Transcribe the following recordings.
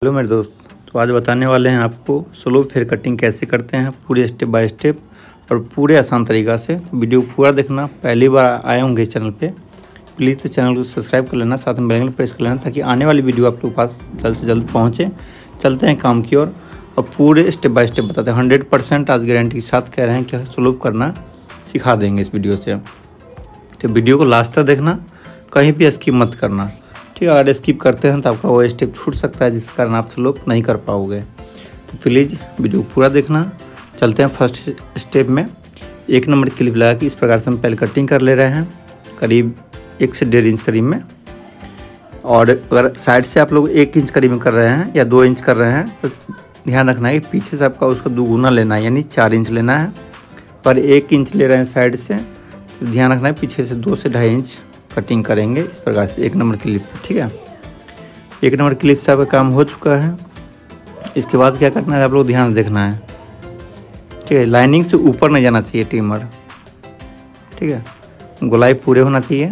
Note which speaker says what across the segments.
Speaker 1: Hello मेरे दोस्त, तो आज बताने वाले हैं आपको स्लोप हेयर कटिंग कैसे करते हैं पूरे स्टेप बाय स्टेप और पूरे आसान तरीक़ा से। तो वीडियो पूरा देखना। पहली बार आए होंगे चैनल पे, प्लीज़ तो चैनल को सब्सक्राइब कर लेना, साथ में बेल आइकन प्रेस कर लेना ताकि आने वाली वीडियो आप लोग के पास जल्द से जल्द पहुँचे। चलते हैं काम की ओर और पूरे स्टेप बाय स्टेप बताते हैं। 100% आज गारंटी के साथ कह रहे हैं कि स्लोप करना सिखा देंगे इस वीडियो से। तो वीडियो को लास्ट तक देखना, कहीं भी स्किप मत करना, ठीक है। अगर स्किप करते हैं तो आपका वो स्टेप छूट सकता है जिस कारण आप स्लोप नहीं कर पाओगे। तो प्लीज़ वीडियो पूरा देखना। चलते हैं फर्स्ट स्टेप में। 1 नंबर क्लिप लगा के इस प्रकार से हम पहले कटिंग कर ले रहे हैं, करीब 1 से 1.5 इंच करीब में। और अगर साइड से आप लोग 1 इंच करीब में कर रहे हैं या 2 इंच कर रहे हैं तो ध्यान रखना है कि पीछे से आपका उसका दुगुना लेना है, यानी 4 इंच लेना है। पर 1 इंच ले रहे हैं साइड से तो ध्यान रखना है पीछे से 2 से 2.5 इंच कटिंग करेंगे इस प्रकार से 1 नंबर क्लिप से, ठीक है। 1 नंबर क्लिप से आपका काम हो चुका है। इसके बाद क्या करना है, आप लोग ध्यान देखना है, ठीक है। लाइनिंग से ऊपर नहीं जाना चाहिए ट्रिमर, ठीक है। गोलाई पूरे होना चाहिए।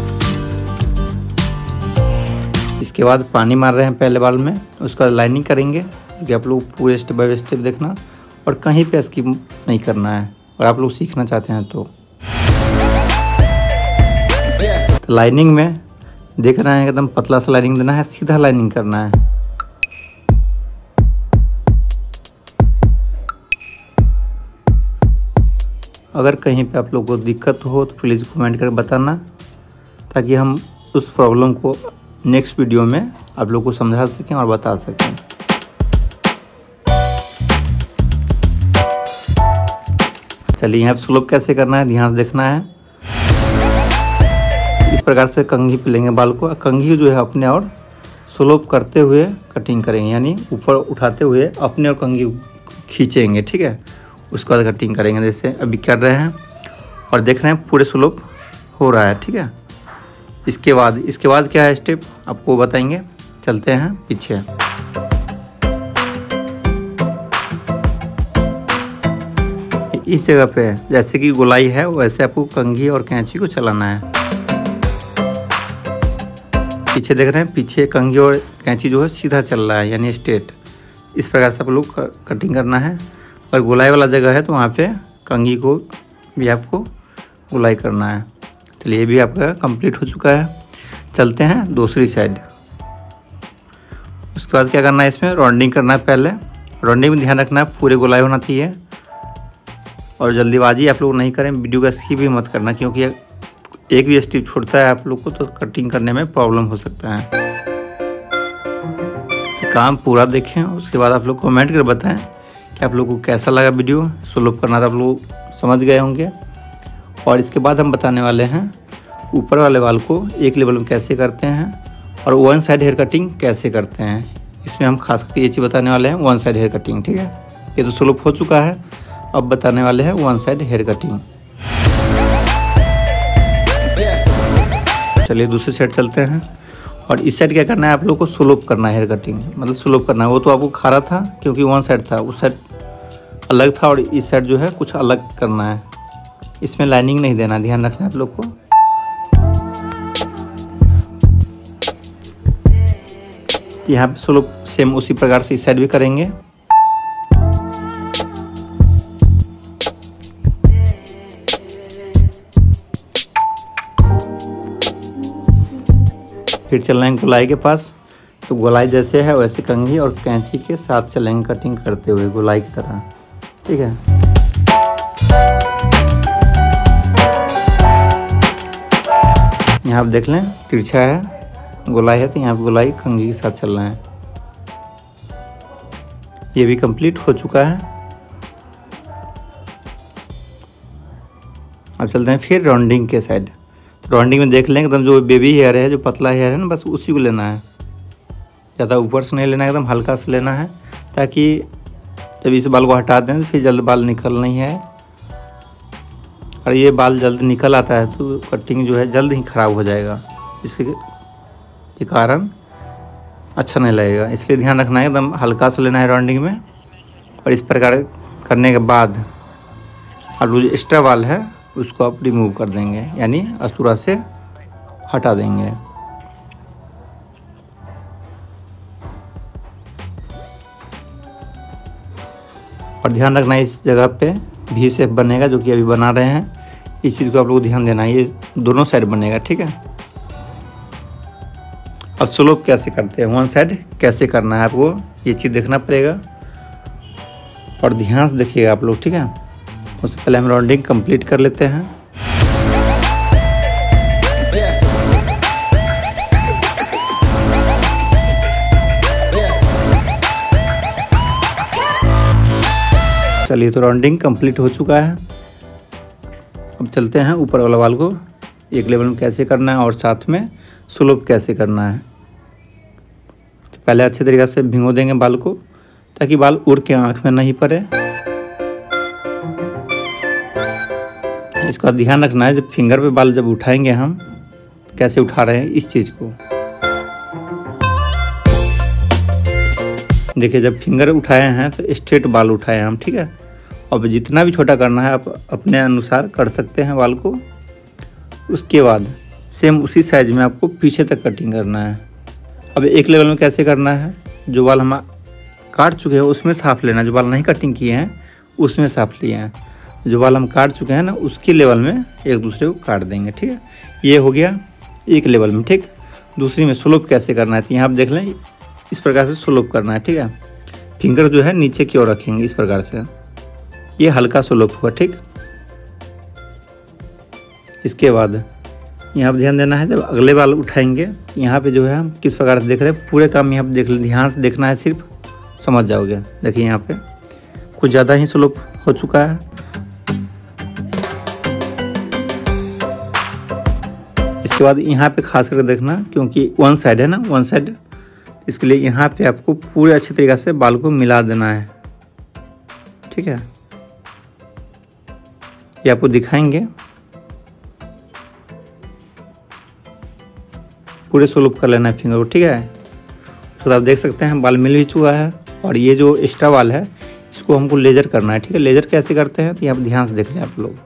Speaker 1: इसके बाद पानी मार रहे हैं पहले बाल में, उसका लाइनिंग करेंगे। कि आप लोग पूरे स्टेप बाय स्टेप देखना और कहीं पे स्किप नहीं करना है और आप लोग सीखना चाहते हैं तो लाइनिंग में देख रहे हैं एकदम पतला सा लाइनिंग देना है, सीधा लाइनिंग करना है। अगर कहीं पे आप लोग को दिक्कत हो तो प्लीज़ कमेंट करके बताना ताकि हम उस प्रॉब्लम को नेक्स्ट वीडियो में आप लोग को समझा सकें और बता सकें। चलिए यहाँ पे स्लोप कैसे करना है ध्यान से देखना है। इस प्रकार से कंघी पे लेंगे बाल को, कंघी जो है अपने और स्लोप करते हुए कटिंग करेंगे, यानी ऊपर उठाते हुए अपने और कंघी खींचेंगे, ठीक है। उसके बाद कटिंग करेंगे जैसे अभी कर रहे हैं और देख रहे हैं पूरे स्लोप हो रहा है, ठीक है। इसके बाद क्या है स्टेप आपको बताएंगे। चलते हैं पीछे। इस जगह पे जैसे कि गोलाई है वैसे आपको कंघी और कैंची को चलाना है। पीछे देख रहे हैं, पीछे कंघी और कैंची जो है सीधा चल रहा है, यानी स्ट्रेट। इस प्रकार से आप लोग कटिंग करना है। और गोलाई वाला जगह है तो वहाँ पे कंघी को भी आपको गोलाई करना है। चलिए ये भी आपका कंप्लीट हो चुका है। चलते हैं दूसरी साइड। उसके बाद क्या करना है, इसमें राउंडिंग करना है। पहले राउंडिंग में ध्यान रखना है पूरे गोलाई होना चाहिए और जल्दीबाजी आप लोग नहीं करें, वीडियो का स्किप भी मत करना क्योंकि एक भी स्टेप छूटता है आप लोग को तो कटिंग करने में प्रॉब्लम हो सकता है। काम पूरा देखें, उसके बाद आप लोग कमेंट कर बताएं कि आप लोग को कैसा लगा वीडियो। स्लोप करना तो आप लोग समझ गए होंगे। और इसके बाद हम बताने वाले हैं ऊपर वाले बाल को एक लेवल में कैसे करते हैं और 1 साइड हेयर कटिंग कैसे करते हैं। इसमें हम खास करके ये चीज़ बताने वाले हैं 1 साइड हेयर कटिंग, ठीक है। ये तो स्लोप हो चुका है, अब बताने वाले हैं 1 साइड हेयर कटिंग। चलिए दूसरी साइड चलते हैं। और इस साइड क्या करना है, आप लोग को स्लोप करना है हेयर कटिंग, मतलब स्लोप करना है। वो तो आपको खा रहा था क्योंकि 1 साइड था, उस साइड अलग था और इस साइड जो है कुछ अलग करना है। इसमें लाइनिंग नहीं देना, ध्यान रखना है आप लोग को। यहाँ पे स्लोप सेम उसी प्रकार से इस साइड भी करेंगे। फिर चल रहे हैं गोलाई के पास। तो गोलाई जैसे है वैसे कंघी और कैंची के साथ चलेंगे कटिंग करते हुए गोलाई की तरह, ठीक है। यहाँ आप देख लें तिरछा है, गोलाई है तो यहाँ पे गोलाई कंघी के साथ चल रहा है। ये भी कंप्लीट हो चुका है। अब चलते हैं फिर राउंडिंग के साइड। राउंडिंग में देख लें एकदम जो बेबी हेयर है, जो पतला हेयर है ना, बस उसी को लेना है। ज़्यादा ऊपर से नहीं लेना है, एकदम हल्का से लेना है ताकि जब इस बाल को हटा दें तो फिर जल्द बाल निकल नहीं है। और ये बाल जल्द निकल आता है तो कटिंग जो है जल्द ही ख़राब हो जाएगा, इसके कारण अच्छा नहीं लगेगा। इसलिए ध्यान रखना है एकदम हल्का से लेना है राउंडिंग में। और इस प्रकार करने के बाद और जो एक्स्ट्रा बाल है उसको आप रिमूव कर देंगे, यानी अस्तूरा से हटा देंगे। और ध्यान रखना इस जगह पे वी शेप बनेगा जो कि अभी बना रहे हैं। इस चीज़ को आप लोग ध्यान देना, ये दोनों साइड बनेगा, ठीक है। अब स्लोप कैसे करते हैं, वन साइड कैसे करना है आपको ये चीज़ देखना पड़ेगा और ध्यान से देखिएगा आप लोग, ठीक है। उससे पहले हम राउंडिंग कंप्लीट कर लेते हैं। चलिए, तो राउंडिंग कंप्लीट हो चुका है। अब चलते हैं ऊपर वाला बाल को एक लेवल में कैसे करना है और साथ में स्लोप कैसे करना है। तो पहले अच्छे तरीके से भिगो देंगे बाल को ताकि बाल उड़ के आँख में नहीं पड़े। इसका ध्यान रखना है, जब फिंगर पे बाल जब उठाएंगे हम कैसे उठा रहे हैं इस चीज़ को। देखिए, जब फिंगर उठाए हैं तो स्ट्रेट बाल उठाए हैं हम, ठीक है। अब जितना भी छोटा करना है आप अपने अनुसार कर सकते हैं बाल को। उसके बाद सेम उसी साइज में आपको पीछे तक कटिंग करना है। अब एक लेवल में कैसे करना है, जो बाल हम काट चुके हैं उसमें साफ लेना, जो बाल नहीं कटिंग किए हैं उसमें साफ लिए हैं। जो बाल हम काट चुके हैं ना उसके लेवल में एक दूसरे को काट देंगे, ठीक है। ये हो गया एक लेवल में, ठीक। दूसरी में स्लोप कैसे करना है, तो यहाँ आप देख लें इस प्रकार से स्लोप करना है, ठीक है। फिंगर जो है नीचे की ओर रखेंगे इस प्रकार से, ये हल्का स्लोप हुआ, ठीक। इसके बाद यहाँ पर ध्यान देना है, जब अगले बाल उठाएंगे यहाँ पे जो है हम किस प्रकार से देख रहे हैं, पूरे काम यहाँ पे देख लें, ध्यान से देखना है, सिर्फ समझ जाओगे। देखिए यहाँ पे कुछ ज़्यादा ही स्लोप हो चुका है। इसके बाद यहाँ पे खास करके देखना, क्योंकि वन साइड है ना, वन साइड, इसके लिए यहाँ पे आपको पूरे अच्छे तरीके से बाल को मिला देना है, ठीक है। ये आपको दिखाएंगे, पूरे स्लोप कर लेना है फिंगर को, ठीक है। तो आप देख सकते हैं बाल मिल भी चुका है। और ये जो एक्स्ट्रा बाल है इसको हमको लेजर करना है, ठीक है। लेजर कैसे करते हैं तो यहाँ पर ध्यान से देख लें आप लोग।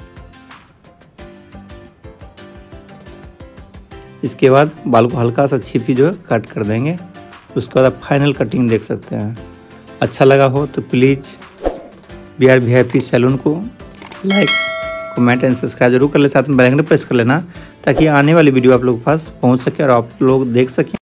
Speaker 1: इसके बाद बाल को हल्का सा छिपी जो है कट कर देंगे। उसके बाद आप फाइनल कटिंग देख सकते हैं। अच्छा लगा हो तो प्लीज़ BR VIP सैलून को लाइक, कमेंट एंड सब्सक्राइब जरूर कर ले, साथ में बेल आइकन प्रेस कर लेना ताकि आने वाली वीडियो आप लोगों के पास पहुंच सके और आप लोग देख सकें।